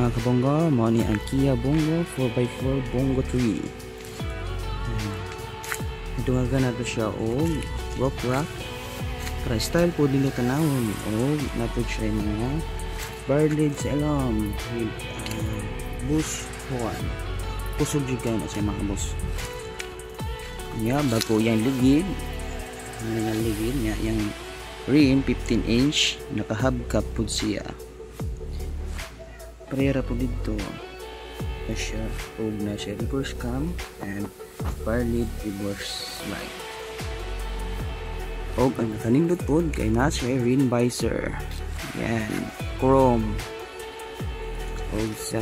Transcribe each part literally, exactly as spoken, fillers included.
mga kabonggo, mo ni ang Kia Bongo four by four Bongo three. Dungagan nato siya o rock rock. Para style po din ito tanawon o nato siya mga barlid sa ilong with uh, bush horn. Pusog juga na siya mga boss. Nya bago yang ligid. Nga ligid nya yang rim fifteen inch naka-hubcap po siya. Parera po dito na siya o na siya reverse cam and barlid reverse light. O ang nakanindot po kay na siya rim visor. Yan, chrome. O sa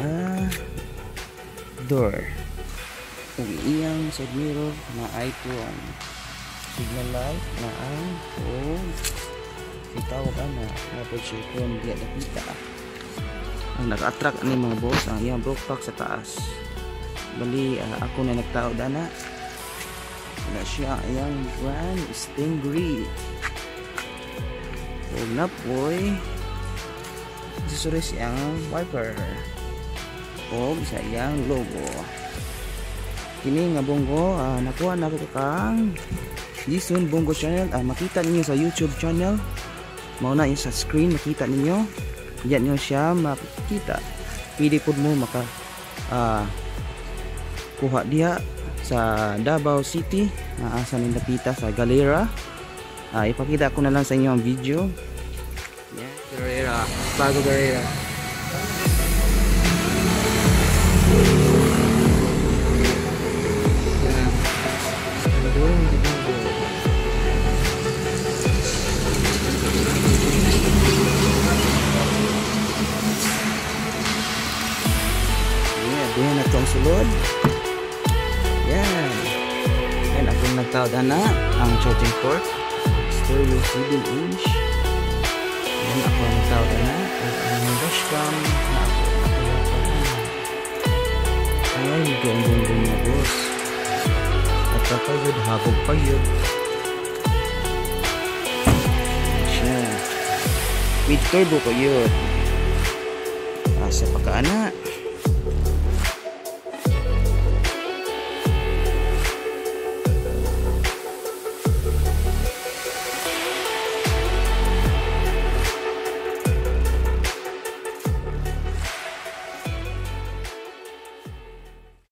door o iyang side mirror na icon, signal light na ang o itawag na na po siya kung di nakita. Ang naka-attract ni mga boss ang iyang broke pack sa taas. Bali uh, ako na nagtao dana na siya iyang brand Stingray o na po'y accessories iyang wiper o sa iyang logo. Kini nga Bongo uh, nakuha na ko kang Jason Bongo channel. Uh, makita ninyo sa YouTube channel, mauna yung sa screen makita ninyo. Diyan nyo siya makikita. Pili po mo maka uh, kuha diha sa Davao City na uh, asa nila pita sa Galera. Uh, ipakita ko na lang sa inyo ang video. Yeah, Galera, bago Galera. Yan na itong sulod. Yan. Yan akong nagtawad na ang charging port. Stereo seven inch. Yan ako nagtawad na ang dashcam na ako nagtawad na. Ay, gandong-gandong na boss. At kapagod, habog pa yun. Yan siya. With turbo ko yun. Asa pa ka na.